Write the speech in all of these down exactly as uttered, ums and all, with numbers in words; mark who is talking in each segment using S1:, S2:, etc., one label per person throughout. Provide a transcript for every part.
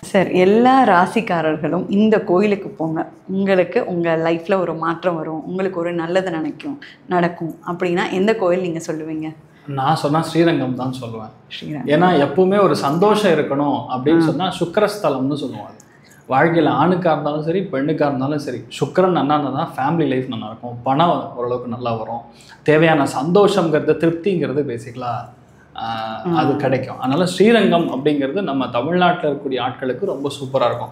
S1: Sir, எல்லா ராசிக்காரர்களும் இந்த கோயிலுக்கு போங்க, உங்களுக்கு உங்கள் லைஃப்பில் ஒரு மாற்றம் வரும், உங்களுக்கு ஒரு நல்லது நினைக்கும் நடக்கும் அப்படின்னா எந்த கோயில் நீங்கள் சொல்லுவீங்க?
S2: நான் சொன்னால் ஸ்ரீரங்கம் தான் சொல்லுவேன்.
S1: ஸ்ரீரங்கம்.
S2: ஏன்னா எப்பவுமே ஒரு சந்தோஷம் இருக்கணும் அப்படின்னு சொன்னால் சுக்கரஸ்தலம்னு சொல்லுவாங்க. வாழ்க்கையில் ஆணுக்காக இருந்தாலும் சரி பெண்ணுக்காக இருந்தாலும் சரி சுக்கரன் நல்லா இருந்தால் தான் ஃபேமிலி லைஃப் நல்லா இருக்கும், பணம் ஓரளவுக்கு நல்லா வரும், தேவையான சந்தோஷங்கிறது திருப்திங்கிறது பேசிக்கலாக அது கிடைக்கும். அதனால ஸ்ரீரங்கம் அப்படிங்கிறது நம்ம தமிழ்நாட்டில் இருக்கக்கூடிய ஆட்களுக்கு ரொம்ப சூப்பராக இருக்கும்.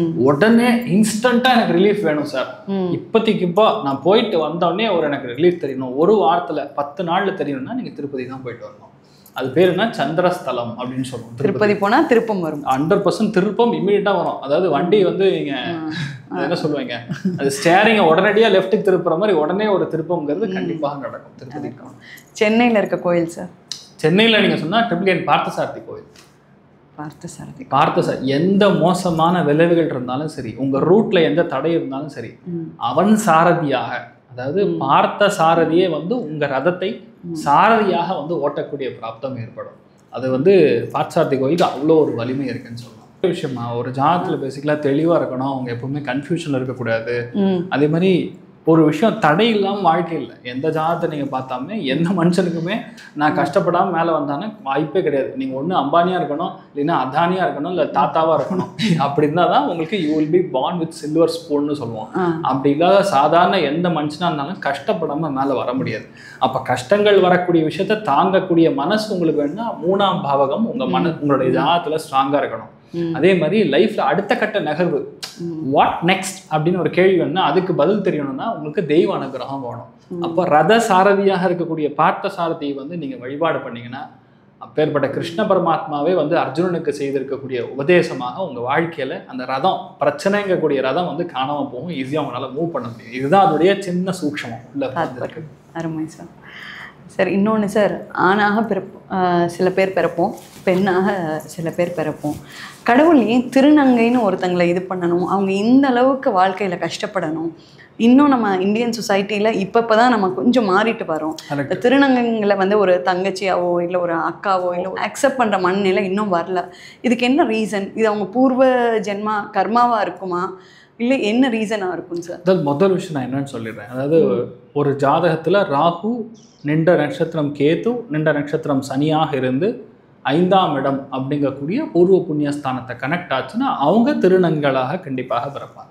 S2: உடனே இன்ஸ்டண்டா எனக்கு ரிலீஃப் வேணும் சார், இப்போதைக்கு இப்போ நான் போயிட்டு வந்தோடனே ஒரு எனக்கு ரிலீஃப் தெரியணும், ஒரு வாரத்துல பத்து நாள்ல தெரியணும்னா நீங்க திருப்பதி தான் போயிட்டு வரணும். அது பேர் என்ன? சந்திரஸ்தலம் அப்படின்னு சொல்லுவோம்.
S1: திருப்பதி போனா திருப்பம் வரும்,
S2: ஹண்ட்ரட் பர்சன்ட் திருப்பம் இமீடியட்டா வரும். அதாவது வண்டி வந்து நீங்க என்ன சொல்லுவீங்க, அது ஸ்டேரிங்க உடனடியா லெஃப்ட்டுக்கு திருப்புற மாதிரி உடனே ஒரு திருப்பம்ங்கிறது கண்டிப்பாக நடக்கும் திருப்பதி.
S1: சென்னையில இருக்க கோயில் சார்,
S2: சென்னையில் நீங்கள் சொன்னால் ட்ரிபிள் என் பார்த்தசாரதி கோயில்.
S1: பார்த்தசாரதி
S2: பார்த்தசார் எந்த மோசமான விளைவுகள் இருந்தாலும் சரி, உங்கள் ரூட்டில் எந்த தடை இருந்தாலும் சரி, அவன் சாரதியாக, அதாவது பார்த்த சாரதியே வந்து உங்கள் ரதத்தை சாரதியாக வந்து ஓட்டக்கூடிய பிராப்தம் ஏற்படும். அது வந்து பார்த்தசாரதி கோயிலுக்கு அவ்வளோ ஒரு வலிமை இருக்குன்னு சொல்லலாம். ஒரு விஷயமா ஒரு ஜாதகத்தில் பேசிக்கலாக தெளிவாக இருக்கணும், அவங்க எப்பவுமே கன்ஃபியூஷனில் இருக்கக்கூடாது. அதே மாதிரி ஒரு விஷயம் தடை இல்லாமல் வாழ்க்கை இல்லை. எந்த ஜாதகத்தை நீங்கள் பார்த்தாமே எந்த மனுஷனுக்குமே நான் கஷ்டப்படாமல் மேலே வந்தானே வாய்ப்பே கிடையாது. நீங்கள் ஒன்று அம்பானியாக இருக்கணும், இல்லைன்னா அதானியாக இருக்கணும், இல்லை தாத்தாவாக இருக்கணும். அப்படி இருந்தால் தான் உங்களுக்கு you will be born with silver ஸ்பூன்னு சொல்லுவோம். அப்படி இல்லாத சாதாரண எந்த மனுஷனாக இருந்தாலும் கஷ்டப்படாமல் மேலே வர முடியாது. அப்போ கஷ்டங்கள் வரக்கூடிய விஷயத்த தாங்கக்கூடிய மனசு உங்களுக்கு வேணும்னா மூணாம் பாவகம் உங்கள் மன உங்களுடைய ஜாதகத்தில் ஸ்ட்ராங்காக இருக்கணும். அதே மாதிரி லைஃப்ல அடுத்த கட்ட நகர்வு வாட் நெக்ஸ்ட் அப்படின்னு ஒரு கேள்வி வேணும்னா அதுக்கு பதில் தெரியணும்னா உங்களுக்கு தெய்வ அனுகிரகம் வேணும். அப்போ ரத சாரதியாக இருக்கக்கூடிய பார்த்த சாரதியை வந்து நீங்க வழிபாடு பண்ணீங்கன்னா அப்பேற்பட்ட கிருஷ்ண பரமாத்மாவே வந்து அர்ஜுனனுக்கு செய்திருக்கக்கூடிய உபதேசமாக உங்க வாழ்க்கையில அந்த ரதம் பிரச்சனைங்கக்கூடிய ரதம் வந்து காணாம போகும், ஈஸியா உங்களால மூவ் பண்ண முடியும். இதுதான் அதோடைய சின்ன சூக்ஷமம் உள்ள.
S1: அருமை சார். சார், இன்னொன்று சார், ஆணாக பிறப்போம் சில பேர் பிறப்போம், பெண்ணாக சில பேர் பிறப்போம். கடவுள் ஏன் திருநங்கைன்னு ஒருத்தங்களை இது பண்ணணும், அவங்க இந்த அளவுக்கு வாழ்க்கையில் கஷ்டப்படணும்? இன்னும் நம்ம இந்தியன் சொசைட்டியில் இப்போ இப்போ தான் நம்ம கொஞ்சம் மாறிட்டு வரோம். இந்த திருநங்கைங்களை வந்து ஒரு தங்கச்சியாவோ இல்லை ஒரு அக்காவோ இல்லை அக்செப்ட் பண்ணுற மனநிலை இன்னும் வரல. இதுக்கு என்ன ரீசன்? இது அவங்க பூர்வ ஜென்மா கர்மாவாக இருக்குமா, இல்லை என்ன ரீசனாக இருக்கும் சார்?
S2: அதாவது முதல் விஷயம் நான் என்னன்னு சொல்லிடுறேன். அதாவது ஒரு ஜாதகத்தில் ராகு நின்ற நட்சத்திரம் கேது நின்ற நட்சத்திரம் சனியாக இருந்து ஐந்தாம் இடம் அப்படிங்கக்கூடிய பூர்வ புண்ணியஸ்தானத்தை கனெக்ட் ஆச்சுன்னா அவங்க திருநங்களாக கண்டிப்பாக பிறப்பாங்க.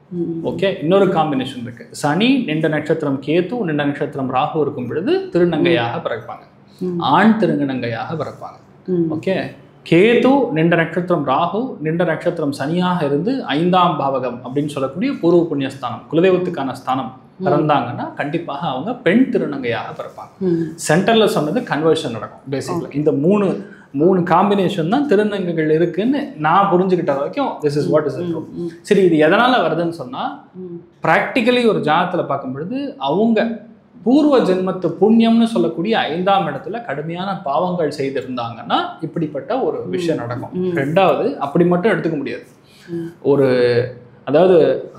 S2: ஓகே, இன்னொரு காம்பினேஷன் இருக்கு. சனி நின்ற நட்சத்திரம் கேது நின்ற நட்சத்திரம் ராகு இருக்கும் பொழுது திருநங்கையாக பிறப்பாங்க, ஆண் திருநங்கையாக பிறப்பாங்க. ஓகே, கேது நின்ற நட்சத்திரம் ராகு நின்ற நட்சத்திரம் சனியாக இருந்து ஐந்தாம் பாவகம் அப்படின்னு சொல்லக்கூடிய பூர்வ புண்ணியஸ்தானம் குலதெய்வத்துக்கான ஸ்தானம் பிறந்தாங்கன்னா கண்டிப்பாக அவங்க பெண் திருநங்கையாக பிறப்பாங்க. சென்டர்ல சொன்னது கன்வர்ஷன் நடக்கும். பேசிக்கலா இந்த மூணு மூணு காம்பினேஷன் தான் திருநங்கைகள் இருக்குன்னு நான் புரிஞ்சுக்கிட்ட வரைக்கும் this is what is it. சரி, இது எதனால வருதுன்னு சொன்னா பிராக்டிக்கலி ஒரு ஜாதகத்துல பார்க்கும் பொழுது அவங்க பூர்வ ஜென்மத்து புண்ணியம்னு சொல்லக்கூடிய ஐந்தாம் இடத்துல கடுமையான பாவங்கள் செய்திருந்தாங்கன்னா இப்படிப்பட்ட ஒரு விஷயம் நடக்கும். ரெண்டாவது, அப்படி மட்டும் எடுத்துக்க முடியாது. ஒரு அதாவது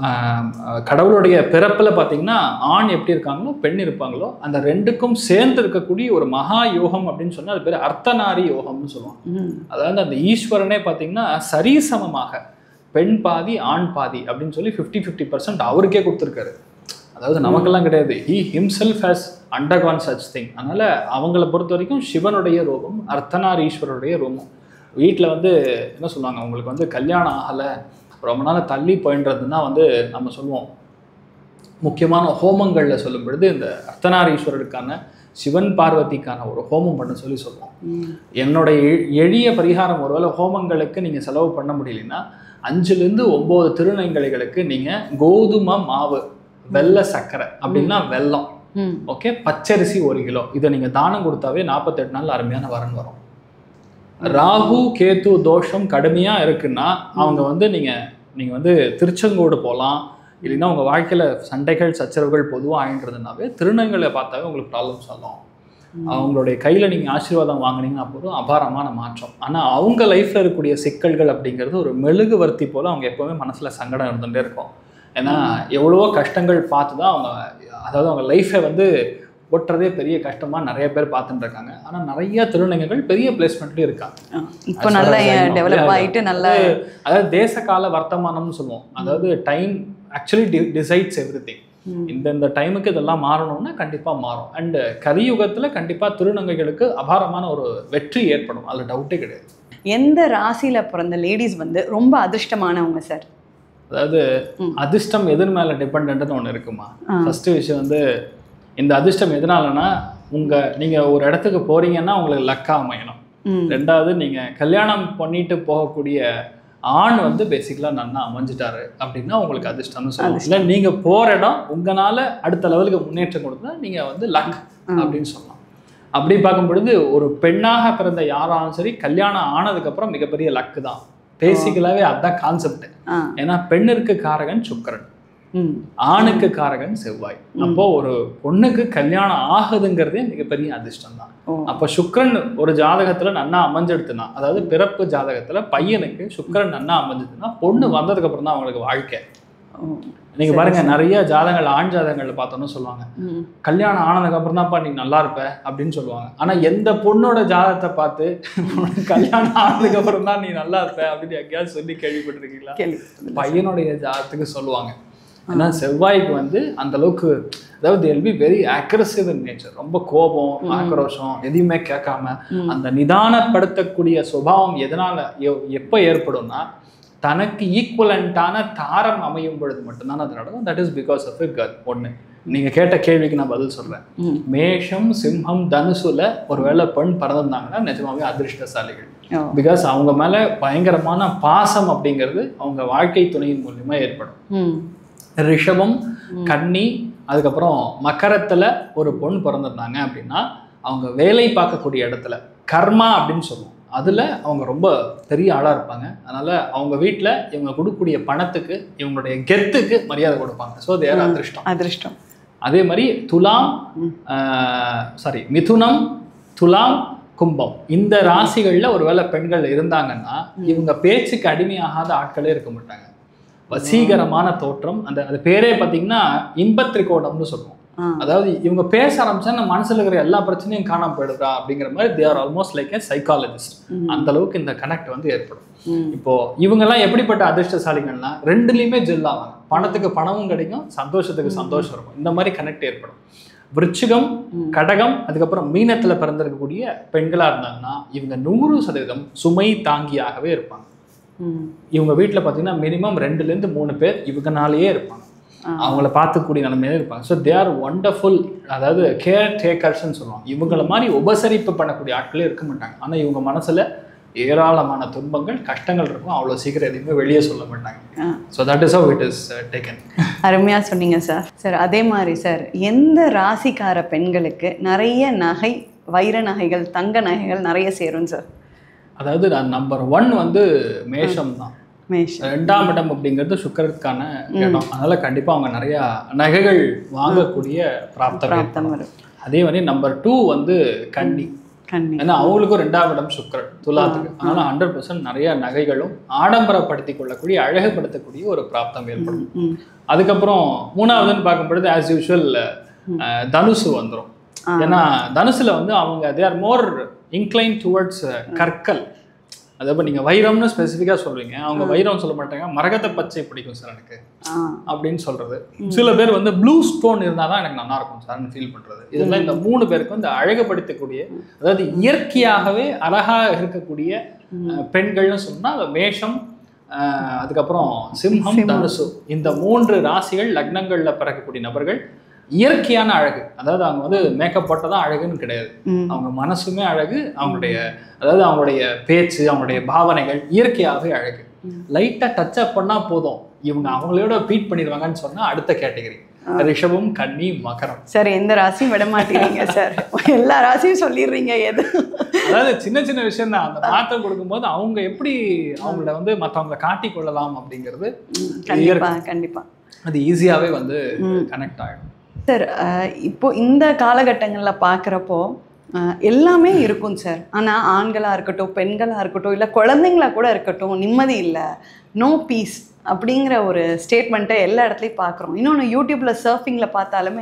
S2: கடவுளுடைய பிறப்பில் பார்த்தீங்கன்னா ஆண் எப்படி இருக்காங்களோ பெண் இருப்பாங்களோ அந்த ரெண்டுக்கும் சேர்ந்து இருக்கக்கூடிய ஒரு மகா யோகம் அப்படின்னு சொன்னால் அது பேர் அர்த்தநாரி யோகம்னு சொல்லுவாங்க. அதாவது அந்த ஈஸ்வரனே பார்த்தீங்கன்னா சரிசமமாக பெண் பாதி ஆண் பாதி அப்படின்னு சொல்லி ஃபிஃப்டி ஃபிஃப்டி பர்சன்ட் அவருக்கே கொடுத்துருக்காரு. அதாவது நமக்கெல்லாம் கிடையாது. He himself has undergone such thing. அதனால அவங்கள பொறுத்த வரைக்கும் சிவனுடைய ரூபம் அர்த்தநாரீஸ்வரருடைய ரூபம். வீட்டில் வந்து என்ன சொல்லுவாங்க, அவங்களுக்கு வந்து கல்யாணம் ஆகலை ரொம்ப நாள் தள்ளி போயின்றதுன்னா வந்து நம்ம சொல்லுவோம் முக்கியமான ஹோமங்களில் சொல்லும் பொழுது இந்த அர்த்தநாரீஸ்வரருக்கான சிவன் பார்வதிக்கான ஒரு ஹோமம் பண்ண சொல்லி சொல்லுவோம். என்னுடைய எளிய பரிகாரம், ஒருவேளை ஹோமங்களுக்கு நீங்கள் செலவு பண்ண முடியலன்னா அஞ்சுலேருந்து ஒம்பது திருநங்கைகளுக்கு நீங்கள் கோதுமை மாவு வெள்ளை சர்க்கரை அப்படின்னா வெல்லம், ஓகே, பச்சரிசி ஒரு கிலோ இதை நீங்கள் தானம் கொடுத்தாவே நாற்பத்தெட்டு நாள் அருமையான வரன் வரும். ராகு கேது தோஷம் கடுமையாக இருக்குன்னா அவங்க வந்து நீங்கள் நீங்கள் வந்து திருச்செங்கோடு போகலாம், இல்லைன்னா உங்கள் வாழ்க்கையில் சண்டைகள் சச்சரவுகள் பொதுவாக ஆகின்றதுனாவே திருநங்கைகளை பார்த்தாவே உங்களுக்கு ப்ராப்ளம் சொல்லும். அவங்களுடைய கையில் நீங்கள் ஆசீர்வாதம் வாங்கினீங்கன்னா போதும் அபாரமான மாற்றம். ஆனால் அவங்க லைஃப்பில் இருக்கக்கூடிய சிக்கல்கள் அப்படிங்கிறது ஒரு மெழுகுவர்த்தி போல் அவங்க எப்போவுமே மனசில் சங்கடம் இருந்துகிட்டே இருக்கும். ஏன்னா எவ்வளவோ கஷ்டங்கள் பார்த்து தான் அவங்க, அதாவது அவங்க லைஃப்பை வந்து ஒட்டுறதே பெரிய கஷ்டமாக நிறைய பேர் பார்த்துட்டு இருக்காங்க. ஆனால் நிறைய திருநங்கைகள் பெரிய பிளேஸ்மெண்ட்லேயும் இருக்காங்க.
S1: இப்போ நல்லா டெவலப் ஆகிட்டு நல்லா,
S2: அதாவது தேச கால வர்த்தமானம்னு சொல்லுவோம். அதாவது time actually decides everything. இந்த இந்த டைமுக்கு இதெல்லாம் மாறணும்னா கண்டிப்பாக மாறும். அண்டு கலியுகத்தில் கண்டிப்பாக திருநங்கைகளுக்கு அபாரமான ஒரு வெற்றி ஏற்படும், அதில் டவுட்டே கிடையாது.
S1: எந்த ராசியில் பிறந்த லேடிஸ் வந்து ரொம்ப அதிர்ஷ்டமானவங்க சார்?
S2: அதாவது அதிர்ஷ்டம் எதன் மேலே டிபெண்ட்னு ஒன்று இருக்குமா? ஃபஸ்ட்டு விஷயம் வந்து இந்த அதிர்ஷ்டம் எதனாலனா, உங்கள் நீங்கள் ஒரு இடத்துக்கு போகிறீங்கன்னா உங்களுக்கு லக்காக அமையணும். ரெண்டாவது நீங்கள் கல்யாணம் பண்ணிட்டு போகக்கூடிய ஆண் வந்து பேசிக்கலாக நன்னா அமைஞ்சிட்டாரு அப்படின்னா உங்களுக்கு அதிர்ஷ்டம்னு சொல்லலாம். இல்லை நீங்கள் போகிற இடம் உங்களால் அடுத்த லெவலுக்கு முன்னேற்றம் கொடுத்தா நீங்கள் வந்து லக் அப்படின்னு சொல்லலாம். அப்படி பார்க்கும் பொழுது ஒரு பெண்ணாக பிறந்த யாராலும் சரி கல்யாணம் ஆனதுக்கப்புறம் மிகப்பெரிய லக்கு தான். பேசிக்கலாகவே அதுதான் கான்செப்ட். ஏன்னா பெண்ணிற்கு காரகன் சுக்கிரன், ஆணுக்கு காரகன் செவ்வாய். அப்போ ஒரு பொண்ணுக்கு கல்யாணம் ஆகுதுங்கிறதே மிகப்பெரிய அதிர்ஷ்டம் தான். அப்போ சுக்கிரன் ஒரு ஜாதகத்துல நன்னா அமைஞ்செடுத்துனா, அதாவது பிறப்பு ஜாதகத்துல பையனுக்கு சுக்கிரன் நன்னா அமைஞ்சதுன்னா பொண்ணு வந்ததுக்கு அப்புறம் தான் அவங்களுக்கு வாழ்க்கை. நீங்க பாருங்க, நிறைய ஜாதகங்கள் ஆண் ஜாதகங்கள்ல பார்த்தோன்னு சொல்லுவாங்க, கல்யாணம் ஆனதுக்கு அப்புறம் தான்ப்பா நீ நல்லா இருப்ப அப்படின்னு சொல்லுவாங்க. ஆனா எந்த பொண்ணோட ஜாதகத்தை பார்த்து கல்யாணம் ஆனதுக்கு அப்புறம் தான் நீ நல்லா இருப்ப அப்படின்னு எங்கேயாவது சொல்லி கேள்விப்பட்டிருக்கீங்களா? பையனுடைய ஜாதகத்துக்கு சொல்லுவாங்க. ஏன்னா செவ்வாய்க்கு வந்து அந்த அளவுக்கு, அதாவது they'll be very aggressive in nature. ரொம்ப கோபம், ஆக்ரோஷம், எதையுமே கேட்காம அந்த நிதானப்படுத்தக்கூடிய சுபாவம் எதனால எப்போ ஏற்படும்னா, தனக்கு ஈக்குவலண்டான தாரம் அமையும் பொழுது மட்டும்தான் அது நடக்கும். That is because of a girl. ஒன்று, நீங்கள் கேட்ட கேள்விக்கு நான் பதில் சொல்கிறேன். மேஷம், சிம்ஹம், தனுசுல ஒருவேளை பெண் பிறந்திருந்தாங்கன்னா நிஜமாவே அதிர்ஷ்டசாலிகள். பிகாஸ் அவங்க மேலே பயங்கரமான பாசம் அப்படிங்கிறது அவங்க வாழ்க்கை துணையின் மூலியமா ஏற்படும். ரிஷபம், கன்னி, அதுக்கப்புறம் மகரத்தில் ஒரு பொண்ணு பிறந்திருந்தாங்க அப்படின்னா அவங்க வேலை பார்க்கக்கூடிய இடத்துல கர்மா அப்படின்னு சொல்லுவோம், அதில் அவங்க ரொம்ப பெரிய ஆளாக இருப்பாங்க. அதனால் அவங்க வீட்டில் இவங்க கொடுக்கக்கூடிய பணத்துக்கு இவங்களுடைய கெத்துக்கு மரியாதை கொடுப்பாங்க. ஸோ தேர் அதிர்ஷ்டம்.
S1: அதிர்ஷ்டம்.
S2: அதே மாதிரி துலாம், சாரி மிதுனம், துலாம், கும்பம், இந்த ராசிகளில் ஒருவேளை பெண்கள் இருந்தாங்கன்னா இவங்க பேச்சுக்கு அடிமையாகாத ஆட்களே இருக்க மாட்டாங்க. வசீகரமான தோற்றம், அந்த அது பேரே பார்த்தீங்கன்னா இன்பத்திரிகோணம்னு சொல்லுவோம். அதாவது இவங்க பேச ஆரம்பிச்சா நம்ம மனசுல இருக்கிற எல்லா பிரச்சனையும் காணாம போயிடுறா அப்படிங்கிற மாதிரி they are almost like a psychologist. அந்த அளவுக்கு இந்த கனெக்ட் வந்து ஏற்படும். இப்போ இவங்கெல்லாம் எப்படிப்பட்ட அதிர்ஷ்டசாலிகள்னா ரெண்டுலையுமே ஜெல் ஆவாங்க. பணத்துக்கு பணமும் கிடைக்கும், சந்தோஷத்துக்கு சந்தோஷம் இருக்கும். இந்த மாதிரி கனெக்ட் ஏற்படும். விருச்சிகம், கடகம், அதுக்கப்புறம் மீனத்துல பிறந்திருக்கக்கூடிய பெண்களா இருந்தாங்கன்னா இவங்க நூறு சதவீதம் சுமை தாங்கியாகவே இருப்பாங்க. இவங்க வீட்டில் பார்த்தீங்கன்னா மினிமம் ரெண்டுலேருந்து மூணு பேர் இவங்கனாலேயே இருப்பாங்க, அவங்கள பார்த்துக்கூடிய நிலைமையிலே இருப்பாங்க. So they are wonderful. அதாவது கேர் டேக்கர்ஸ்ன்னு சொல்லுவாங்க. இவங்கள மாதிரி உபசரிப்பு பண்ணக்கூடிய ஆட்களே இருக்க மாட்டாங்க. ஆனால் இவங்க மனசில் ஏராளமான துன்பங்கள், கஷ்டங்கள் இருக்கும். அவ்வளோ சீக்கிரம் எதுவுமே வெளியே சொல்ல மாட்டாங்க. So that is how it is taken.
S1: அருமையாக சொன்னீங்க சார். சார் அதே மாதிரி சார், எந்த ராசிக்கார பெண்களுக்கு நிறைய நகை, வைர நகைகள், தங்க நகைகள் நிறைய சேரும் சார்?
S2: அதாவது நான் நம்பர் ஒன் வந்து மேஷம் தான். ரெண்டாம் இடம் அப்படிங்கிறது சுக்கிரனுக்கான இடம். அதனால கண்டிப்பா அவங்க நிறைய நகைகள் வாங்கக்கூடிய பிராப்தம். அதே மாதிரி நம்பர் டூ வந்து கன்னி. ஏன்னா அவங்களுக்கும் ரெண்டாம் இடம் சுக்கிரன் துலாத்துக்கு. அதனால ஹண்ட்ரட் பர்சன்ட் நிறைய நகைகளும் ஆடம்பரப்படுத்தி கொள்ளக்கூடிய, அழகுபடுத்தக்கூடிய ஒரு பிராப்தம் ஏற்படும். அதுக்கப்புறம் மூணாவதுன்னு பார்க்கும் பொழுது ஆஸ் யூஷுவல் தனுசு வந்துடும். ஏன்னா தனுசுல வந்து அவங்க they are more incline towards கற்கள். அதாவது நீங்கள் வைரம்னு ஸ்பெசிஃபிக்காக சொல்கிறீங்க, அவங்க வைரம் சொல்ல மாட்டாங்க, மரகத பச்சை பிடிக்கும் சார் எனக்கு அப்படின்னு சொல்கிறது. சில பேர் வந்து ப்ளூ ஸ்டோன் இருந்தால் தான் எனக்கு நல்லா இருக்கும் சார்னு ஃபீல் பண்ணுறது. இதெல்லாம் இந்த மூணு பேருக்கும் இந்த அழகுபடுத்தக்கூடிய, அதாவது இயற்கையாகவே அழகாக இருக்கக்கூடிய பெண்கள்னு சொன்னால் மேஷம், அதுக்கப்புறம் சிம்ஹம், தனுசு, இந்த மூன்று ராசிகள் லக்னங்களில் பிறக்கக்கூடிய நபர்கள் இயற்கையான அழகு. அதாவது அவங்க வந்து மேக்கப் போட்டதான் அழகுன்னு கிடையாது. அவங்க மனசுமே அழகு, அவங்களுடைய அதாவது அவங்களுடைய பேச்சு, அவங்களுடைய பாவனைகள் இயற்கையாகவே அழகு. லைட்டாக டச் அப் பண்ணால் போதும், இவங்க அவங்களோட பீட் பண்ணிடுவாங்கன்னு சொன்னால் அடுத்த கேட்டகரி ரிஷபம், கன்னி, மகரம்.
S1: சார் எந்த ராசியும் விட மாட்டேங்கிறீங்க சார், எல்லா ராசியும் சொல்லிடுறீங்க. எது
S2: அதாவது சின்ன சின்ன விஷயம் தான். அந்த மாற்றம் கொடுக்கும்போது அவங்க எப்படி அவங்கள வந்து மற்றவங்களை காட்டி கொள்ளலாம் அப்படிங்கிறது
S1: கண்டிப்பாக கண்டிப்பாக
S2: அது ஈஸியாகவே வந்து கனெக்ட் ஆகிடும்.
S1: சார் இப்போ இந்த காலகட்டங்களில் பார்க்குறப்போ எல்லாமே இருக்கும் சார். ஆனால் ஆண்களாக இருக்கட்டும், பெண்களாக இருக்கட்டும், இல்லை குழந்தைங்களா கூட இருக்கட்டும், நிம்மதி இல்லை, நோ பீஸ் அப்படிங்கிற ஒரு ஸ்டேட்மெண்ட்டை எல்லா இடத்துலையும் பார்க்குறோம். இன்னொன்று யூடியூப்பில் சர்ஃபிங்கில் பார்த்தாலுமே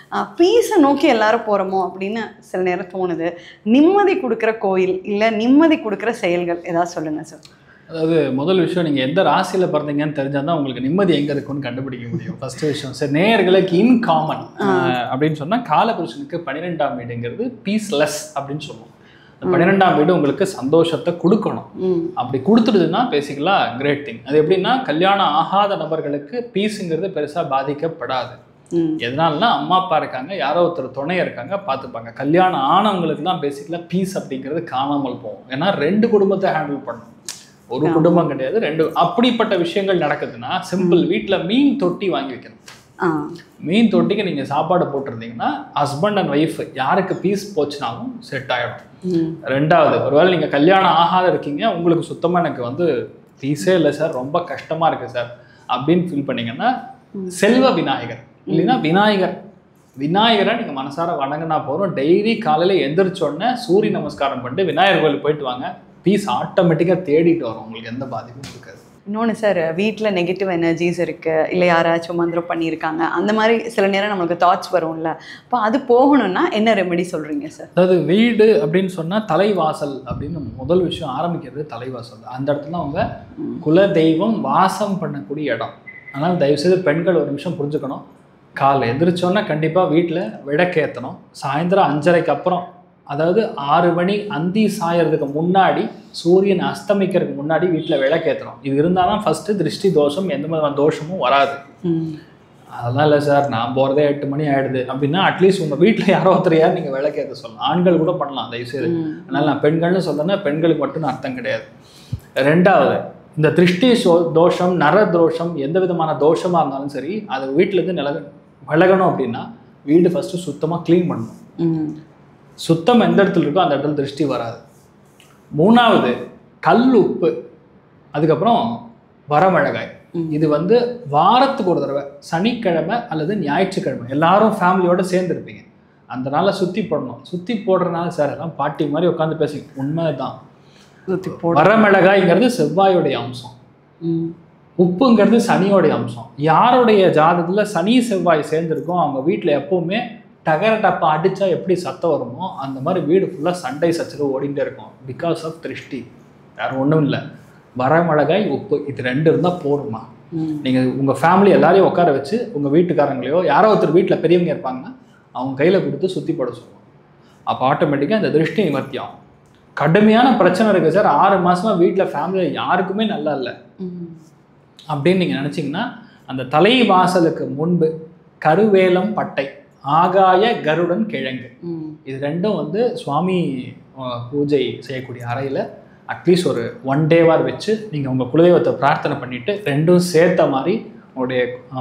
S1: பீஸை நோக்கி எல்லாரும் போகிறோமோ அப்படின்னு சில நேரம் தோணுது. நிம்மதி கொடுக்குற கோயில் இல்லை நிம்மதி கொடுக்குற செயல்கள் ஏதாவது சொல்லுங்கள் சார்.
S2: அதாவது முதல் விஷயம், நீங்கள் எந்த ராசியில் பிறந்தீங்கன்னு தெரிஞ்சால் தான் உங்களுக்கு நிம்மதி எங்கே இருக்குன்னு கண்டுபிடிக்க முடியும். ஃபஸ்ட்டு விஷயம் சரி, நேயர்களுக்கு இன் காமன் அப்படின்னு சொன்னால் காலபுருஷனுக்கு பன்னிரெண்டாம் வீடுங்கிறது பீஸ்லெஸ் அப்படின்னு சொல்லுவோம். பன்னிரெண்டாம் வீடு உங்களுக்கு சந்தோஷத்தை கொடுக்கணும். அப்படி கொடுத்துடுதுன்னா பேசிக்கலாக கிரேட் திங். அது எப்படின்னா கல்யாணம் ஆகாத நபர்களுக்கு பீஸுங்கிறது பெருசாக பாதிக்கப்படாது. எதனாலனா அம்மா அப்பா இருக்காங்க, யாரோ ஒருத்தர் துணையா இருக்காங்க, பார்த்துப்பாங்க. கல்யாணம் ஆனவங்களுக்கு தான் பேசிக்கலாக பீஸ் அப்படிங்கிறது காணாமல் போகும். ஏன்னா ரெண்டு குடும்பத்தை ஹேண்டில் பண்ணணும், ஒரு குடும்பம் கிடையாது, ரெண்டு. அப்படிப்பட்ட விஷயங்கள் நடக்குதுன்னா சிம்பிள், வீட்டில் மீன் தொட்டி வாங்கி வைக்கணும். மீன் தொட்டிக்கு நீங்கள் சாப்பாடு போட்டிருந்தீங்கன்னா ஹஸ்பண்ட் அண்ட் ஒய்ஃப் யாருக்கு பீஸ் போச்சுனாலும் செட் ஆகிடும். ரெண்டாவது, ஒருவேளை நீங்கள் கல்யாணம் ஆகாத இருக்கீங்க, உங்களுக்கு சுத்தமாக எனக்கு வந்து பீஸே இல்லை சார், ரொம்ப கஷ்டமாக இருக்குது சார் அப்படின்னு ஃபீல் பண்ணிங்கன்னா செல்வ விநாயகர் இல்லைன்னா விநாயகர் விநாயகரை நீங்கள் மனசார வணங்கினா போகிறோம். டெய்லி காலையில் எந்திரிச்சோடனே சூரிய நமஸ்காரம் பண்ணிட்டு விநாயகர் கோயிலுக்கு போயிட்டு வாங்க, பீஸ் ஆட்டோமேட்டிக்காக தேடிட்டு வரும், உங்களுக்கு எந்த பாதிப்பும் இருக்காது.
S1: இன்னொன்று சார், வீட்டில் நெகட்டிவ் எனர்ஜிஸ் இருக்குது, இல்லை யாராச்சும் மந்திரம் பண்ணியிருக்காங்க, அந்த மாதிரி சில நேரம் நம்மளுக்கு தாட்ஸ் வரும்ல, அப்போ அது போகணும்னா என்ன ரெமெடி சொல்கிறீங்க சார்?
S2: அதாவது வீடு அப்படின்னு சொன்னால் தலைவாசல் அப்படின்னு முதல் விஷயம் ஆரம்பிக்கிறது தலைவாசல். அந்த இடத்துல அவங்க குல தெய்வம் வாசம் பண்ணக்கூடிய இடம். அதனால் தயவுசெய்து பெண்கள் ஒரு நிமிஷம் புரிஞ்சுக்கணும், காலை எந்திரிச்சோன்னா கண்டிப்பாக வீட்டில் விளக்கேற்றணும். சாயந்தரம் அஞ்சரைக்கு அப்புறம், அதாவது ஆறு மணி அந்தி சாயறதுக்கு முன்னாடி, சூரியன் அஸ்தமிக்கிறதுக்கு முன்னாடி வீட்டில் விளக்கேற்றணும். இது இருந்தால் தான் ஃபஸ்ட்டு திருஷ்டி தோஷம், எந்த மாதிரி தோஷமும் வராது. அதெல்லாம் இல்லை சார், நான் போகிறதே எட்டு மணி ஆகிடுது அப்படின்னா அட்லீஸ்ட் உங்கள் வீட்டில் யாரோ ஒருத்தர் யார் நீங்கள் விளக்கேற்ற சொல்லலாம். ஆண்கள் கூட பண்ணலாம் தயவுசெய்து. அதனால் நான் பெண்கள்னு சொல்கிறேன்னா பெண்களுக்கு மட்டும் அர்த்தம் கிடையாது. ரெண்டாவது, இந்த திருஷ்டி தோஷம், நர தோஷம், எந்த விதமான தோஷமாக இருந்தாலும் சரி, அது வீட்டிலேருந்து நிலக விலகணும் அப்படின்னா வீடு ஃபஸ்ட்டு சுத்தமாக க்ளீன் பண்ணணும். சுத்தம் எந்த இடத்துல இருக்கோ அந்த இடத்துல திருஷ்டி வராது. மூணாவது, கல் உப்பு, அதுக்கப்புறம் வரமிளகாய். இது வந்து வாரத்துக்கு ஒரு தடவை சனிக்கிழமை அல்லது ஞாயிற்றுக்கிழமை எல்லாரும் ஃபேமிலியோடு சேர்ந்துருப்பீங்க, அந்த நாளை சுற்றி போடணும். சுற்றி போடுறதுனால சார் எல்லாம் பாட்டி மாதிரி உட்காந்து பேசி, உண்மை தான். வரமிளகாய்ங்கிறது செவ்வாயோடைய அம்சம், உப்புங்கிறது சனியோடைய அம்சம். யாருடைய ஜாதகத்தில் சனி செவ்வாய் சேர்ந்துருக்கோம் அவங்க வீட்டில் எப்போவுமே டகர டப்பா அடித்தா எப்படி சத்தம் வருமோ அந்த மாதிரி வீடு ஃபுல்லாக சண்டை சச்சரவு ஓடிகிட்டே இருக்கும். பிகாஸ் ஆஃப் திருஷ்டி, வேறு ஒன்றும் இல்லை. வரமிளகாய் உப்பு இது ரெண்டு இருந்தால் போடுமா. நீங்கள் உங்கள் ஃபேமிலி எல்லாரையும் உட்கார வச்சு உங்கள் வீட்டுக்காரங்களையோ யாரோ ஒருத்தர் வீட்டில் பெரியவங்க இருப்பாங்கன்னா அவங்க கையில் கொடுத்து சுற்றி போட சொல்லுவோம். அப்போ ஆட்டோமேட்டிக்காக இந்த திருஷ்டி நிவர்த்தி ஆகும். கடுமையான பிரச்சனை இருக்குது சார், ஆறு மாதமாக வீட்டில் ஃபேமிலியில் யாருக்குமே நல்லா இல்லை அப்படின்னு நீங்கள் நினச்சிங்கன்னா அந்த தலை வாசலுக்கு முன்பு கருவேலம் பட்டை, ஆகாய கருடன் கிழங்கு, இது ரெண்டும் வந்து சுவாமி பூஜை செய்யக்கூடிய அறையில் அட்லீஸ்ட் ஒரு ஒன் டேவார் வச்சு நீங்கள் உங்கள் குலதெய்வத்தை பிரார்த்தனை பண்ணிவிட்டு ரெண்டும் சேர்த்த மாதிரி உங்களுடைய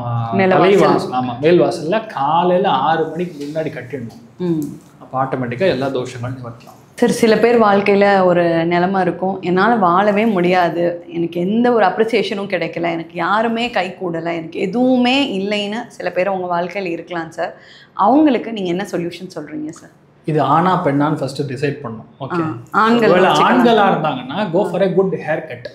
S2: தலைவாசல், ஆமாம் மேல் வாசலில் காலையில் ஆறு மணிக்கு முன்னாடி கட்டிடணும். அப்போ ஆட்டோமேட்டிக்காக எல்லா தோஷங்களும் நிவர்த்தலாம்.
S1: சார், சில பேர் வாழ்க்கையில் ஒரு நிலமை இருக்கும், என்னால் வாழவே முடியாது, எனக்கு எந்த ஒரு அப்ரிசியேஷனும் கிடைக்கல, எனக்கு யாருமே கை கூடலை, எனக்கு எதுவுமே இல்லைன்னு சில பேர் அவங்க வாழ்க்கையில் இருக்கலாம் சார். அவங்களுக்கு நீங்கள் என்ன சொல்யூஷன் சொல்கிறீங்க சார்?
S2: இது ஆனா பெண்ணான்னு ஃபஸ்ட்டு டிசைட் பண்ணணும். ஓகே,
S1: ஆண்கள்
S2: ஆண்களாக இருந்தாங்கன்னா go for a good haircut.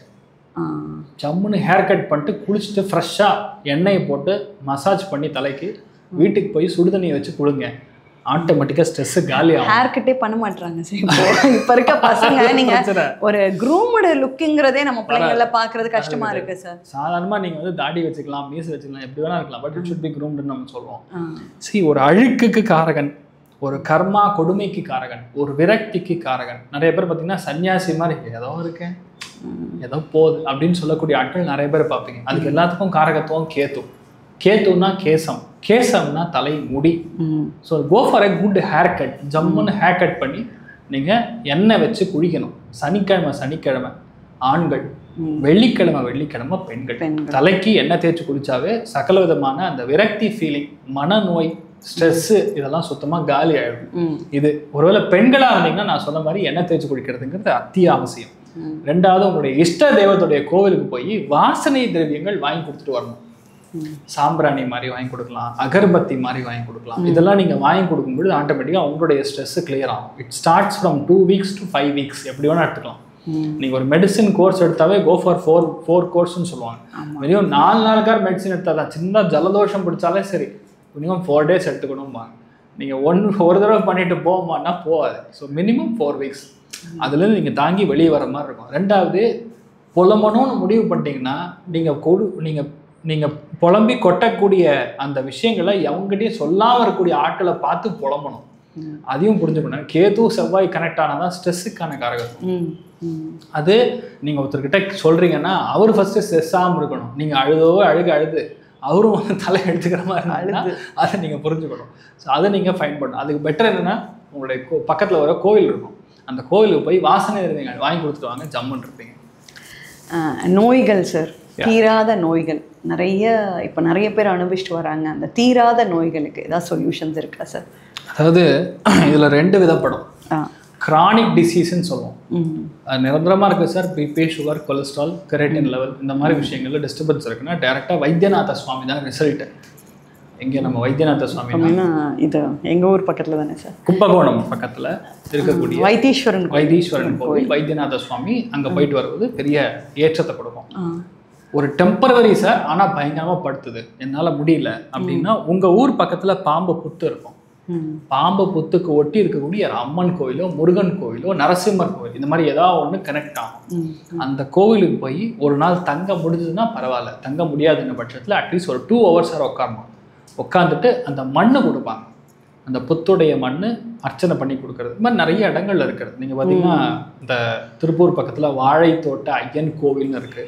S2: ஜம்முன்னு ஹேர் கட் பண்ணிட்டு குளிச்சுட்டு ஃப்ரெஷ்ஷாக எண்ணெயை போட்டு மசாஜ் பண்ணி தலைக்கு வீட்டுக்கு போய் சுடுதண்ணியை வச்சு குழுங்க, ஆட்டோமேட்டிக்காக ஸ்ட்ரெஸ்ஸு காலி ஆகும். ஹேர் கட்டே பண்ண மாட்டாங்க சார் இப்போ இப்போ இருக்க பசங்க. நீங்கள் ஒரு க்ரூம்டு லுக்குங்கிறதே நம்ம பிள்ளைங்கள பார்க்குறது கஷ்டமாக இருக்குது சார். சாதாரணமாக நீங்கள் வந்து தாடி வச்சுக்கலாம், மீசை வச்சுக்கலாம், எப்படி வேணா இருக்கலாம், பட் இட் ஷுட் பி க்ரூம்டுன்னு நம்ம சொல்லுவோம். சரி, ஒரு அழுக்குக்கு காரகன், ஒரு கர்மா கொடுமைக்கு காரகன், ஒரு விரக்திக்கு காரகன். நிறைய பேர் பார்த்தீங்கன்னா சன்னியாசி மாதிரி ஏதோ இருக்கேன் ஏதோ போகுது அப்படின்னு சொல்லக்கூடிய ஆட்கள் நிறைய பேர் பார்ப்பீங்க. அதுக்கு எல்லாத்துக்கும் காரகத்துவம் கேத்து. கேத்துன்னா கேசம், கேசம்னா தலை முடி. So go for a good haircut. ஜம்முன்னு ஹேர் கட் பண்ணி நீங்கள் எண்ணெய் வச்சு குளிக்கணும். சனிக்கிழமை சனிக்கிழமை ஆண்கள், வெள்ளிக்கிழமை வெள்ளிக்கிழமை பெண்கள். தலைக்கு எண்ணெய் தேய்ச்சி குளிச்சாவே சகல விதமான அந்த விரக்தி ஃபீலிங், மனநோய், ஸ்ட்ரெஸ்ஸு இதெல்லாம் சுத்தமாக காலி ஆகிடும். இது ஒருவேளை பெண்களாக இருந்தீங்கன்னா நான் சொன்ன மாதிரி எண்ணெய் தேய்ச்சி குளிக்கிறதுங்கிறது அத்தியாவசியம். ரெண்டாவது, உங்களுடைய இஷ்ட தெய்வத்துடைய கோவிலுக்கு போய் வாசனை திரவியங்கள் வாங்கி கொடுத்துட்டு வரணும். சாம்பிராணி மாதிரி வாங்கி கொடுக்கலாம், அகர்பத்தி மாதிரி வாங்கி கொடுக்கலாம். இதெல்லாம் நீங்கள் வாங்கி கொடுக்கும்போது ஆட்டோமேட்டிக்காக உங்களுடைய ஸ்ட்ரெஸ்ஸு கிளியர் ஆகும். It starts from two weeks to five weeks எப்படி வேணால் எடுத்துக்கலாம். நீங்கள் ஒரு மெடிசின் கோர்ஸ் எடுத்தாவே கோ ஃபார் ஃபோர் ஃபோர் கோர்ஸ்ன்னு சொல்லுவாங்க. மினிமம் நாலு நாளுக்கார் மெடிசின் எடுத்தால் தான், சின்ன ஜலதோஷம் பிடிச்சாலே சரி மினிமம் ஃபோர் டேஸ் எடுத்துக்கணும்பாங்க. நீங்கள் ஒன் ஒரு தடவை பண்ணிட்டு போகுமான்னா போகாது. ஸோ மினிமம் ஃபோர் வீக்ஸ் அதுலேருந்து நீங்கள் தாங்கி வெளியே வர மாதிரி இருக்கும். ரெண்டாவது, புலம்பணும்னு முடிவு பண்ணிட்டீங்கன்னா நீங்கள் கொடு நீங்கள் நீங்கள் புலம்பி கொட்டக்கூடிய அந்த விஷயங்களை எவங்ககிட்டயும் சொல்லாமல் இருக்கக்கூடிய ஆட்களை பார்த்து புலம்பணும். அதையும் புரிஞ்சுக்கணும். கேது செவ்வாய் கனெக்ட் ஆனால் தான் ஸ்ட்ரெஸ்ஸுக்கான காரகம். அது நீங்கள் ஒருத்தர்கிட்ட சொல்கிறீங்கன்னா அவர் ஃபஸ்ட்டு ஸ்ட்ரெஸ் ஆகாமல் இருக்கணும். நீங்கள் அழுதோ அழுக அழுது அவரும் வந்து தலை எடுத்துக்கிற மாதிரி இருந்தா அதை நீங்கள் புரிஞ்சுக்கணும். ஸோ அதை நீங்கள் ஃபைன் பண்ணணும். அதுக்கு பெட்டர் என்னென்னா, உங்களுடைய கோ பக்கத்தில் வர கோவில் இருக்கும், அந்த கோவிலுக்கு போய் வாசனை இருந்தீங்க வாங்கி கொடுத்துட்டு வாங்க, ஜம்முன்னு இருப்பீங்க.
S1: நோய்கள் சார், தீராத நோய்கள் நிறைய இப்போ நிறைய பேர் அனுபவிச்சுட்டு வராங்க. அந்த தீராத நோய்களுக்கு ஏதாவது சொல்யூஷன்ஸ் இருக்கா சார்?
S2: அதாவது இதில் ரெண்டு விதப்படும். கிரானிக் டிசீஸ்ன்னு சொல்லுவோம். அது நிரந்தரமாக இருக்குது sir. BP, sugar, cholesterol, keratin level இந்த மாதிரி விஷயங்கள்ல டிஸ்டர்பன்ஸ் இருக்குன்னா டேரெக்டாக வைத்தியநாத சுவாமி தான் ரிசல்ட்டு. எங்கே நம்ம வைத்தியநாத சுவாமி
S1: இது எங்கள் ஊர் பக்கத்தில் தானே சார்,
S2: கும்பகோணம் பக்கத்தில் இருக்கக்கூடிய
S1: வைத்தீஸ்வரன்
S2: வைத்தீஸ்வரன் கோவில் வைத்தியநாத சுவாமி. அங்கே போயிட்டு வருவது பெரிய ஏற்றத்தை கொடுக்கும். ஒரு டெம்பரவரி சார், ஆனால் பயங்கரமாக படுத்துது, என்னால் முடியல அப்படின்னா உங்கள் ஊர் பக்கத்தில் பாம்பு புத்து இருக்கும். பாம்பு புத்துக்கு ஒட்டி இருக்கக்கூடிய அம்மன் கோயிலோ, முருகன் கோயிலோ, நரசிம்மர் கோயில் இந்த மாதிரி ஏதாவது ஒன்று கனெக்ட் ஆகும். அந்த கோவிலுக்கு போய் ஒரு நாள் தங்க முடிஞ்சதுன்னா பரவாயில்ல, தங்க முடியாதுன்ற பட்சத்தில் அட்லீஸ்ட் ஒரு டூ ஹவர்ஸ் சார் உட்காரணும். உட்காந்துட்டு அந்த மண்ணை கொடுப்பாங்க, அந்த புத்துடைய மண் அர்ச்சனை பண்ணி கொடுக்கறது. இது மாதிரி நிறைய இடங்கள்ல இருக்கிறது. நீங்கள் பார்த்தீங்கன்னா இந்த திருப்பூர் பக்கத்தில் வாழைத்தோட்ட ஐயன் கோவில்னு இருக்கு.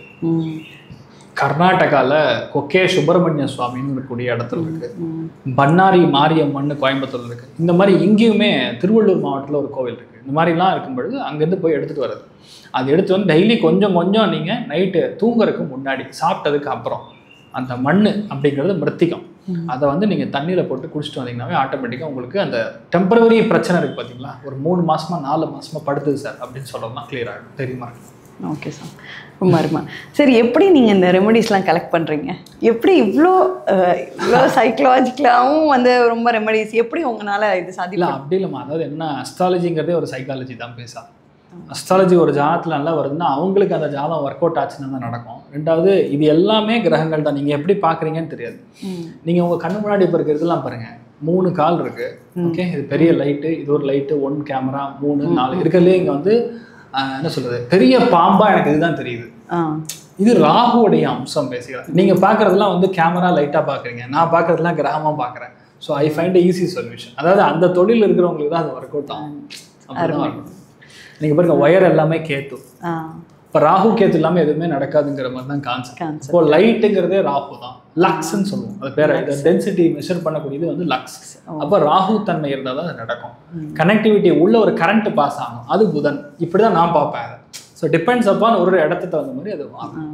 S2: கர்நாடகாவில் கொக்கே சுப்பிரமணிய சுவாமின்னு இருக்கக்கூடிய இடத்துல இருக்கு. பன்னாரி மாரியம்மன் கோயம்புத்தூர்ல இருக்கு. இந்த மாதிரி இங்கேயுமே திருவள்ளூர் மாவட்டத்தில் ஒரு கோவில் இருக்கு. இந்த மாதிரிலாம் இருக்கும் பொழுது அங்கேருந்து போய் எடுத்துகிட்டு வர்றது. அது எடுத்து வந்து டெய்லி கொஞ்சம் கொஞ்சம் நீங்கள் நைட்டு தூங்குறதுக்கு முன்னாடி சாப்பிட்டதுக்கு அப்புறம் அந்த மண் அப்படிங்கிறது மிருத்திகம், அதை வந்து நீங்கள் தண்ணியில் போட்டு குடிச்சிட்டு வந்தீங்கன்னாவே ஆட்டோமேட்டிக்காக உங்களுக்கு அந்த டெம்பரவரி பிரச்சனை இருக்குது பார்த்தீங்களா, ஒரு மூணு மாதமா நாலு மாதமாக படுத்துது சார் அப்படின்னு சொல்லணும்னா கிளியர் ஆகிடும். தெரியுமா?
S1: ஓகே சார், ரொம்ப அருமை. சரி, எப்படி நீங்கள் இந்த ரெமெடிஸ்லாம் கலெக்ட் பண்ணுறீங்க? எப்படி இவ்வளோ இவ்வளோ சைக்கலாஜிக்கலாகவும் வந்து ரொம்ப ரெமெடிஸ் எப்படி உங்களால் இது சாதிக்கலாம்?
S2: அப்படி இல்லைம்மா, அதாவது என்ன, அஸ்ட்ராலஜிங்கிறதே ஒரு சைக்காலஜி தான். பேசா அஸ்ட்ராலஜி ஒரு ஜாதகத்தில் நல்லா வருதுன்னா அவங்களுக்கு அந்த ஜாதகம் ஒர்க் அவுட் ஆச்சுன்னா தான் நடக்கும். ரெண்டாவது, இது எல்லாமே கிரகங்கள் தான். நீங்கள் எப்படி பார்க்குறீங்கன்னு தெரியாது. நீங்கள் உங்கள் கண்ணு முன்னாடி இப்போ இருக்கிறதுலாம் பாருங்கள், மூணு கால் இருக்குது. ஓகே, இது பெரிய லைட்டு, இது ஒரு லைட்டு, ஒன் கேமரா, மூணு நாலு இருக்கிறதுலே இங்கே வந்து என்ன சொல்றது, பெரிய பாம்பா எனக்கு இதுதான் தெரியுது. இது ராகுவோடைய அம்சம். பேசிக்கலாம் நீங்கள் பார்க்குறதுலாம் வந்து கேமரா லைட்டாக பார்க்குறீங்க, நான் பார்க்குறதுலாம் கிரகமாக பார்க்குறேன். So I find a easy solution. அதாவது அந்த தொழில் இருக்கிறவங்களுக்கு தான் அது ஒர்க் அவுட் ஆகும். அப்படிதான் நீங்கள் பாருங்க, ஒயர் எல்லாமே கேத்து. இப்போ ராகு கேத்து இல்லாமல் எதுவுமே நடக்காதுங்கிற மாதிரி தான் கான்செப்ட். இப்போ லைட்டுங்கிறதே ராகு தான், லக்ஸ்ன்னு சொல்லுவோம். அது பேர் டென்சிட்டி மெஷர் பண்ணக்கூடியது வந்து லக்ஸ். அப்போ ராகு தன்மை இருந்தால் தான் அது நடக்கும். கனெக்டிவிட்டி உள்ள ஒரு கரண்ட் பாஸ் ஆகும், அது புதன். இப்படி தான் நான் பார்ப்பேன் அதை. ஸோ டிபெண்ட்ஸ் அப்பான் ஒரு இடத்துக்கு தகுந்த மாதிரி அது ஆகும்.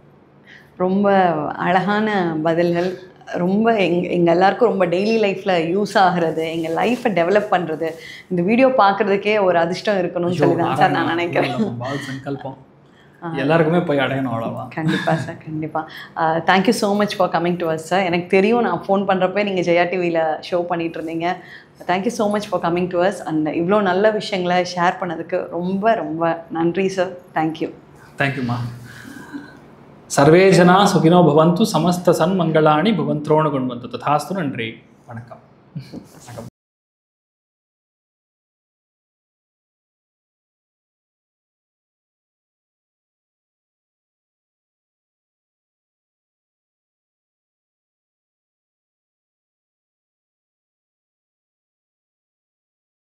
S1: ரொம்ப அழகான பதில்கள். ரொம்ப எங் எங்கள் எல்லாருக்கும் ரொம்ப டெய்லி லைஃப்பில் யூஸ் ஆகிறது, எங்கள் லைஃப்பை டெவலப் பண்ணுறது. இந்த வீடியோ பார்க்குறதுக்கே ஒரு அதிர்ஷ்டம் இருக்கணும்னு சொல்லி தான் சார் நான் நினைக்கிறேன்.
S2: சங்கல்பம் எல்லாருக்குமே போய் அடையணும், அவ்வளோதான்.
S1: கண்டிப்பாக சார், கண்டிப்பாக. Thank you so much for coming to us sir. எனக்கு தெரியும், நான் ஃபோன் பண்ணுறப்ப நீங்கள் ஜெயா டிவியில் ஷோ பண்ணிகிட்டு இருந்தீங்க. Thank you so much for coming to us and இவ்வளோ நல்ல விஷயங்களை ஷேர் பண்ணதுக்கு ரொம்ப ரொம்ப நன்றி சார். தேங்க்யூ.
S2: தேங்க்யூம்மா. சர்வே ஜனா சுகினோ பவந்து, சமஸ்த சன்மங்களாணி பவந்த்ரோணு குண்வந்து. ததாஸ்து. நன்றி, வணக்கம். வணக்கம்.